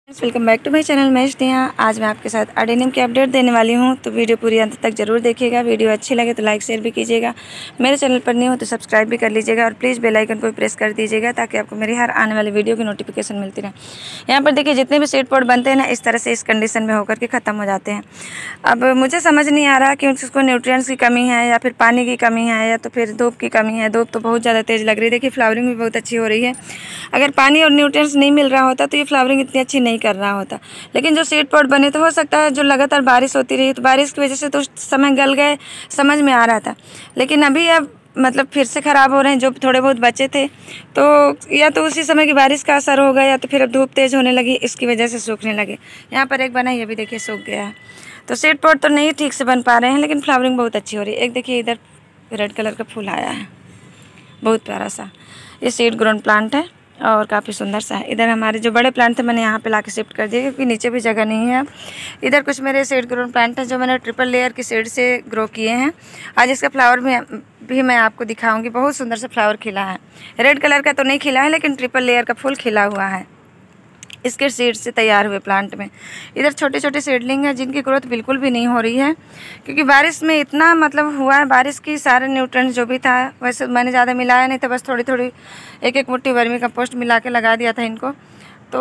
Welcome back to my channel Mahesh Neha. आज मैं आपके साथ अडेनियम की अपडेट देने वाली हूं, तो वीडियो पूरी अंत तक जरूर देखिएगा। वीडियो अच्छी लगे तो लाइक शेयर भी कीजिएगा। मेरे चैनल पर नहीं हो तो सब्सक्राइब भी कर लीजिएगा और प्लीज़ बेल आइकन को प्रेस कर दीजिएगा ताकि आपको मेरी हर आने वाली वीडियो की नोटिफिकेशन मिलती रहे। यहाँ पर देखिए जितने भी सीड पॉट बनते हैं ना, इस तरह से इस कंडीशन में होकर के ख़त्म हो जाते हैं। अब मुझे समझ नहीं आ रहा कि उसको न्यूट्रिएंट्स की कमी है या फिर पानी की कमी है या तो फिर धूप की कमी है। धूप तो बहुत ज़्यादा तेज़ लग रही है। देखिए फ्लावरिंग भी बहुत अच्छी हो रही है। अगर पानी और न्यूट्रिएंट्स नहीं मिल रहा होता तो ये फ्लावरिंग इतनी अच्छी नहीं कर रहा होता। लेकिन जो सीड पॉट बने तो हो सकता है जो लगातार बारिश होती रही तो बारिश की वजह से तो उस समय गल गए, समझ में आ रहा था। लेकिन अभी अब मतलब फिर से ख़राब हो रहे हैं। जो थोड़े बहुत बचे थे तो या तो उसी समय की बारिश का असर होगा या तो फिर अब धूप तेज़ होने लगी, इसकी वजह से सूखने लगे। यहाँ पर एक बना, ये भी देखिए सूख गया है। तो सीड पॉट तो नहीं ठीक से बन पा रहे हैं, लेकिन फ्लावरिंग बहुत अच्छी हो रही है। एक देखिए इधर रेड कलर का फूल आया है, बहुत प्यारा सा। ये सीड ग्रोन प्लांट है और काफ़ी सुंदर सा है। इधर हमारे जो बड़े प्लांट थे मैंने यहाँ पे लाके शिफ्ट कर दिए क्योंकि नीचे भी जगह नहीं है। इधर कुछ मेरे सीड ग्रोन प्लांट हैं जो मैंने ट्रिपल लेयर की सीड से ग्रो किए हैं। आज इसका फ्लावर भी मैं आपको दिखाऊंगी। बहुत सुंदर सा फ्लावर खिला है। रेड कलर का तो नहीं खिला है, लेकिन ट्रिपल लेयर का फूल खिला हुआ है इसके सीड से तैयार हुए प्लांट में। इधर छोटे छोटे सीडलिंग हैं जिनकी ग्रोथ बिल्कुल भी नहीं हो रही है क्योंकि बारिश में इतना मतलब हुआ है। बारिश की सारे न्यूट्रिएंट्स जो भी था, वैसे मैंने ज़्यादा मिलाया नहीं था, बस थोड़ी थोड़ी एक एक मुट्ठी वर्मी कंपोस्ट मिला के लगा दिया था इनको। तो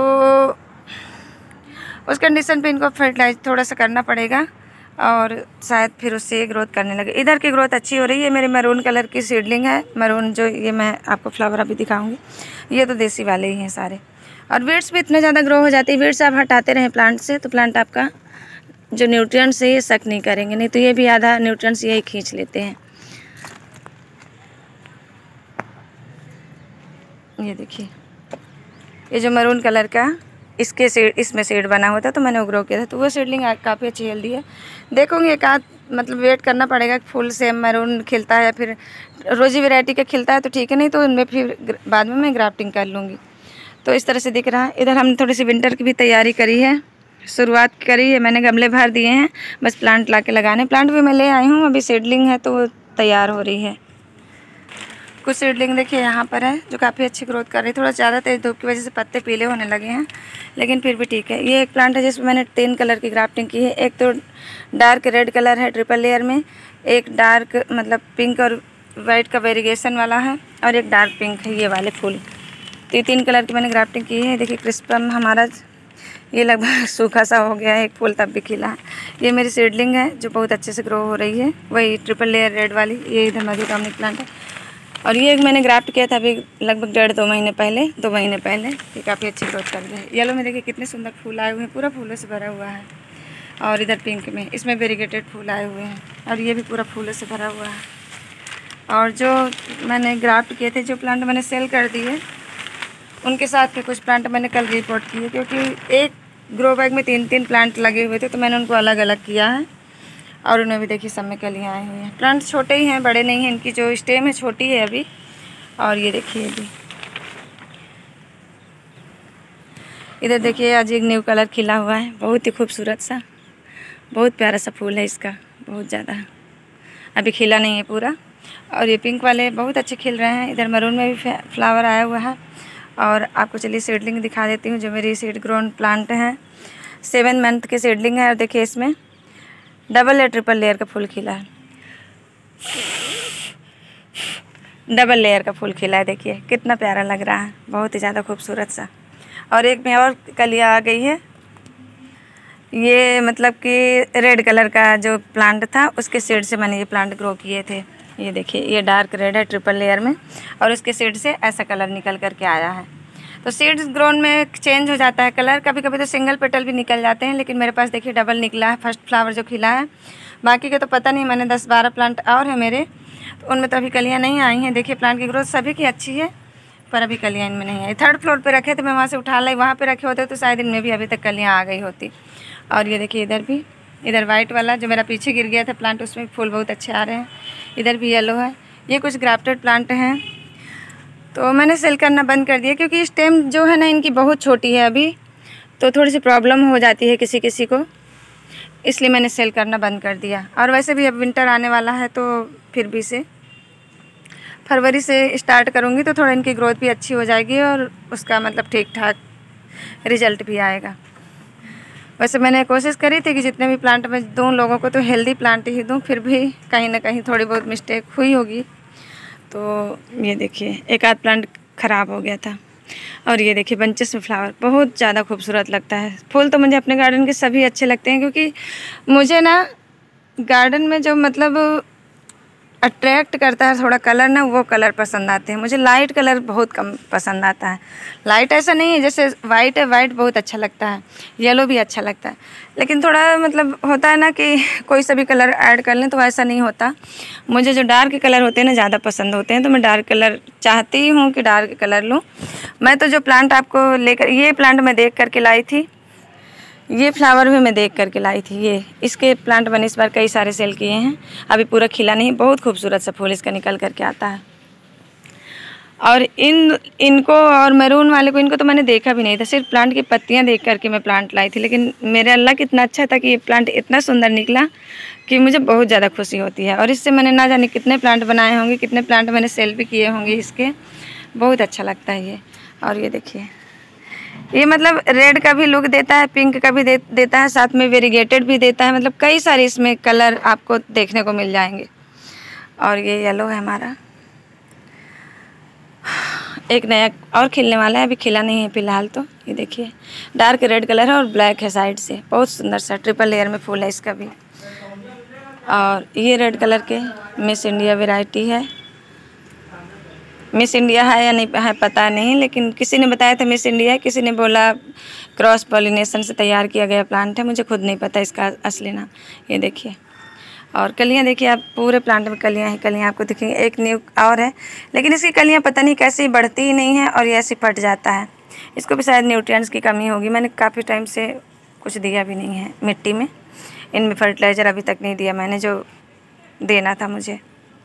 उस कंडीशन पे इनको फर्टिलाइज थोड़ा सा करना पड़ेगा और शायद फिर उससे ये ग्रोथ करने लगे। इधर की ग्रोथ अच्छी हो रही है। मेरे मैरून कलर की सीडलिंग है, मैरून जो ये मैं आपको फ्लावर अभी दिखाऊंगी। ये तो देसी वाले ही हैं सारे। और वीड्स भी इतने ज़्यादा ग्रो हो जाती है। वीड्स आप हटाते रहें प्लांट से तो प्लांट आपका जो न्यूट्रिएंट्स है ये सक नहीं करेंगे, नहीं तो ये भी आधा न्यूट्रिएंट्स यही खींच लेते हैं। ये देखिए ये जो मैरून कलर का इसके सीड, इसमें सीड बना हुआ था तो मैंने वो ग्रो किया था, तो वो सीडलिंग काफ़ी अच्छी हेल्दी है। देखूँगी एक आध मतलब वेट करना पड़ेगा फुल से मैरून खिलता है या फिर रोजी वैरायटी का खिलता है तो ठीक है, नहीं तो उनमें फिर बाद में मैं ग्राफ्टिंग कर लूँगी। तो इस तरह से दिख रहा है। इधर हमने थोड़ी सी विंटर की भी तैयारी करी है, शुरुआत करी है। मैंने गमले भर दिए हैं, बस प्लांट ला के लगाने। प्लांट भी मैं ले आई हूँ, अभी सीडलिंग है तो वो तैयार हो रही है। कुछ सीडलिंग देखिए यहाँ पर है जो काफ़ी अच्छी ग्रोथ कर रही है। थोड़ा ज़्यादा तेज़ धूप की वजह से पत्ते पीले होने लगे हैं, लेकिन फिर भी ठीक है। ये एक प्लांट है जिसमें मैंने 3 कलर की ग्राफ्टिंग की है। एक तो डार्क रेड कलर है ट्रिपल लेयर में, एक डार्क मतलब पिंक और वाइट का वेरिएशन वाला है, और एक डार्क पिंक है ये वाले फूल। तो ये 3 कलर की मैंने ग्राफ्टिंग की है। देखिए क्रिस्पम हमारा ये लगभग सूखा सा हो गया है, एक फूल तब भी खिला है। ये मेरी सीडलिंग है जो बहुत अच्छे से ग्रो हो रही है, वही ट्रिपल लेयर रेड वाली। ये इधर मधुकामनी प्लांट है और ये मैंने ग्राफ्ट किया था अभी लगभग 1.5-2 महीने पहले, 2 महीने पहले। ये काफ़ी अच्छी ग्रोथ कर रही है। येलो में देखिए कितने सुंदर फूल आए हुए हैं, पूरा फूलों से भरा हुआ है। और इधर पिंक में, इसमें वेरीगेटेड फूल आए हुए हैं और ये भी पूरा फूलों से भरा हुआ है। और जो मैंने ग्राफ्ट किए थे, जो प्लांट मैंने सेल कर दिए, उनके साथ के कुछ प्लांट मैंने कल रिपोर्ट किए क्योंकि एक ग्रो बैग में 3-3 प्लांट लगे हुए थे तो मैंने उनको अलग अलग किया है। और उन्हें भी देखिए सब में कलियाँ आई हुई हैं। प्लांट छोटे ही हैं, बड़े नहीं हैं। इनकी जो स्टेम है छोटी है अभी। और ये देखिए अभी इधर देखिए आज एक न्यू कलर खिला हुआ है, बहुत ही खूबसूरत सा, बहुत प्यारा सा फूल है इसका, बहुत ज़्यादा अभी खिला नहीं है पूरा। और ये पिंक वाले बहुत अच्छे खिल रहे हैं। इधर मैरून में भी फ्लावर आया हुआ है। और आपको चलिए सीडलिंग दिखा देती हूँ जो मेरी सीड ग्रोन प्लांट हैं। 7 मंथ के सीडलिंग है और देखिए इसमें डबल या ट्रिपल लेयर का फूल खिला है। डबल लेयर का फूल खिला है, देखिए कितना प्यारा लग रहा है, बहुत ही ज़्यादा खूबसूरत सा। और एक में और कलियाँ आ गई है। ये मतलब कि रेड कलर का जो प्लांट था उसके सीड से मैंने ये प्लांट ग्रो किए थे। ये देखिए ये डार्क रेड है ट्रिपल लेयर में और उसके सीड से ऐसा कलर निकल कर के आया है। तो सीड्स ग्रोन में चेंज हो जाता है कलर, कभी कभी तो सिंगल पेटल भी निकल जाते हैं, लेकिन मेरे पास देखिए डबल निकला है फर्स्ट फ्लावर जो खिला है। बाकी के तो पता नहीं, मैंने 10-12 प्लांट और है मेरे, तो उनमें तो अभी कलियाँ नहीं आई हैं। देखिए प्लांट की ग्रोथ सभी की अच्छी है पर अभी कलियाँ इनमें नहीं आई। 3rd फ्लोर पर रखे थे, मैं वहाँ से उठा लाई, वहाँ पर रखे होते तो शायद इनमें भी अभी तक कलियाँ आ गई होती। और ये देखिए इधर भी, इधर वाइट वाला जो मेरा पीछे गिर गया था प्लांट, उसमें फूल बहुत अच्छे आ रहे हैं। इधर भी येलो है। ये कुछ ग्राफ्टेड प्लांट हैं तो मैंने सेल करना बंद कर दिया क्योंकि स्टेम जो है ना इनकी बहुत छोटी है अभी, तो थोड़ी सी प्रॉब्लम हो जाती है किसी किसी को, इसलिए मैंने सेल करना बंद कर दिया। और वैसे भी अब विंटर आने वाला है तो फिर भी से फरवरी से स्टार्ट करूँगी तो थोड़ा इनकी ग्रोथ भी अच्छी हो जाएगी और उसका मतलब ठीक ठाक रिजल्ट भी आएगा। वैसे मैंने कोशिश करी थी कि जितने भी प्लांट मैं दूँ लोगों को तो हेल्दी प्लांट ही दूँ, फिर भी कहीं ना कहीं थोड़ी बहुत मिस्टेक हुई होगी। तो ये देखिए एक आध प्लांट ख़राब हो गया था। और ये देखिए बंचेस में फ्लावर बहुत ज़्यादा खूबसूरत लगता है। फूल तो मुझे अपने गार्डन के सभी अच्छे लगते हैं, क्योंकि मुझे ना गार्डन में जो मतलब अट्रैक्ट करता है थोड़ा कलर ना, वो कलर पसंद आते हैं मुझे। लाइट कलर बहुत कम पसंद आता है। लाइट ऐसा नहीं है, जैसे वाइट है, वाइट बहुत अच्छा लगता है, येलो भी अच्छा लगता है, लेकिन थोड़ा मतलब होता है ना कि कोई सा भी कलर ऐड कर लें, तो ऐसा नहीं होता। मुझे जो डार्क कलर होते हैं ना ज़्यादा पसंद होते हैं, तो मैं डार्क कलर चाहती हूँ कि डार्क कलर लूँ। मैं तो जो प्लांट आपको लेकर, ये प्लांट मैं देख करके लाई थी, ये फ्लावर भी मैं देख करके लाई थी। ये इसके प्लांट मैंने इस बार कई सारे सेल किए हैं, अभी पूरा खिला नहीं। बहुत खूबसूरत सा फूल इसका निकल करके आता है। और इनको और मैरून वाले को, इनको तो मैंने देखा भी नहीं था, सिर्फ प्लांट की पत्तियां देख करके मैं प्लांट लाई थी। लेकिन मेरा लक इतना अच्छा था कि ये प्लांट इतना सुंदर निकला कि मुझे बहुत ज़्यादा खुशी होती है। और इससे मैंने ना जाने कितने प्लांट बनाए होंगे, कितने प्लांट मैंने सेल भी किए होंगे इसके। बहुत अच्छा लगता है ये। और ये देखिए, ये मतलब रेड का भी लुक देता है, पिंक का भी देता है, साथ में वेरीगेटेड भी देता है। मतलब कई सारे इसमें कलर आपको देखने को मिल जाएंगे। और ये येलो है हमारा, एक नया और खिलने वाला है, अभी खिला नहीं है फिलहाल। तो ये देखिए डार्क रेड कलर है और ब्लैक है साइड से, बहुत सुंदर सा ट्रिपल लेयर में फूल है इसका भी। और ये रेड कलर के मिस इंडिया वैरायटी है। मिस इंडिया है या नहीं है पता नहीं, लेकिन किसी ने बताया था मिस इंडिया है, किसी ने बोला क्रॉस पॉलिनेशन से तैयार किया गया प्लांट है। मुझे खुद नहीं पता इसका असली नाम। ये देखिए, और कलियां देखिए आप, पूरे प्लांट में कलियां ही कलियां आपको दिखेंगी। एक न्यू और है, लेकिन इसकी कलियां पता नहीं कैसे बढ़ती ही नहीं है और ये ऐसे फट जाता है। इसको भी शायद न्यूट्रिएंट्स की कमी होगी। मैंने काफ़ी टाइम से कुछ दिया भी नहीं है मिट्टी में, इनमें फर्टिलाइज़र अभी तक नहीं दिया मैंने, जो देना था मुझे।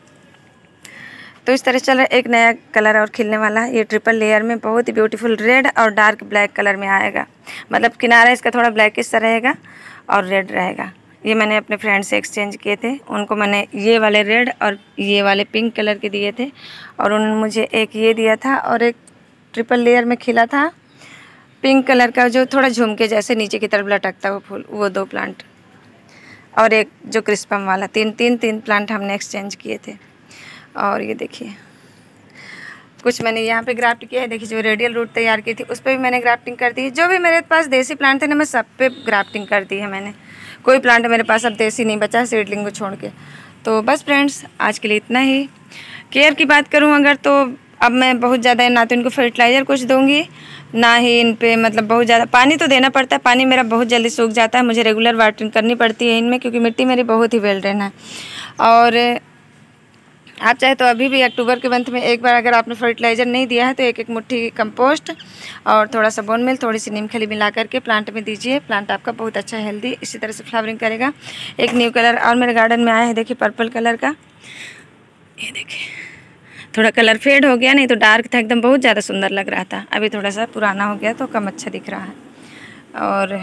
तो इस तरह चल रहा है। एक नया कलर और खिलने वाला है, ये ट्रिपल लेयर में बहुत ही ब्यूटीफुल रेड और डार्क ब्लैक कलर में आएगा। मतलब किनारा इसका थोड़ा ब्लैकिश सा रहेगा और रेड रहेगा। ये मैंने अपने फ्रेंड से एक्सचेंज किए थे, उनको मैंने ये वाले रेड और ये वाले पिंक कलर के दिए थे, और उन्होंने मुझे एक ये दिया था और एक ट्रिपल लेयर में खिला था पिंक कलर का, जो थोड़ा झुमके जैसे नीचे की तरफ लटकता है वो फूल, वो 2 प्लांट, और एक जो क्रिस्पम वाला। तीन प्लांट हमने एक्सचेंज किए थे। और ये देखिए कुछ मैंने यहाँ पे ग्राफ्ट किया है। देखिए जो रेडियल रूट तैयार की थी उस पर भी मैंने ग्राफ्टिंग कर दी है। जो भी मेरे पास देसी प्लांट थे ना, मैं सब पे ग्राफ्टिंग कर दी है मैंने। कोई प्लांट मेरे पास अब देसी नहीं बचा सीडलिंग को छोड़ के। तो बस फ्रेंड्स, आज के लिए इतना ही। केयर की बात करूँ अगर, तो अब मैं बहुत ज़्यादा ना तो इनको फर्टिलाइज़र कुछ दूँगी, ना ही इन पे मतलब बहुत ज़्यादा पानी तो देना पड़ता है। पानी मेरा बहुत जल्दी सूख जाता है, मुझे रेगुलर वाटरिंग करनी पड़ती है इनमें, क्योंकि मिट्टी मेरी बहुत ही वेल ड्रेन है। और आप चाहे तो अभी भी अक्टूबर के मंथ में एक बार अगर आपने फर्टिलाइज़र नहीं दिया है तो एक मुट्ठी कंपोस्ट और थोड़ा सा बोन मिल, थोड़ी सी नीम खली मिला करके प्लांट में दीजिए। प्लांट आपका बहुत अच्छा हेल्दी इसी तरह से फ्लावरिंग करेगा। एक न्यू कलर और मेरे गार्डन में आया है, देखिए पर्पल कलर का। ये देखिए थोड़ा कलर फेड हो गया, नहीं तो डार्क था एकदम, बहुत ज़्यादा सुंदर लग रहा था। अभी थोड़ा सा पुराना हो गया तो कम अच्छा दिख रहा है। और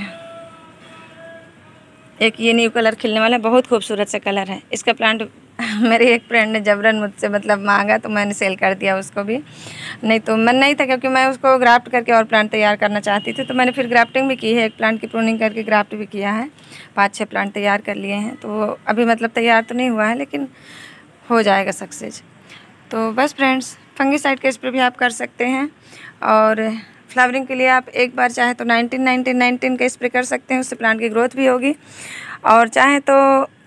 एक ये न्यू कलर खिलने वाला, बहुत खूबसूरत सा कलर है इसका प्लांट। मेरी एक फ्रेंड ने जबरन मुझसे मतलब मांगा तो मैंने सेल कर दिया उसको भी, नहीं तो मन नहीं था, क्योंकि मैं उसको ग्राफ्ट करके और प्लांट तैयार करना चाहती थी। तो मैंने फिर ग्राफ्टिंग भी की है, एक प्लांट की प्रूनिंग करके ग्राफ्ट भी किया है। 5-6 प्लांट तैयार कर लिए हैं। तो अभी मतलब तैयार तो नहीं हुआ है, लेकिन हो जाएगा सक्सेस। तो बस फ्रेंड्स, फंगीसाइड का स्प्रे भी आप कर सकते हैं। और फ्लावरिंग के लिए आप एक बार चाहे तो 19-19-19 का स्प्रे कर सकते हैं, उससे प्लांट की ग्रोथ भी होगी। और चाहे तो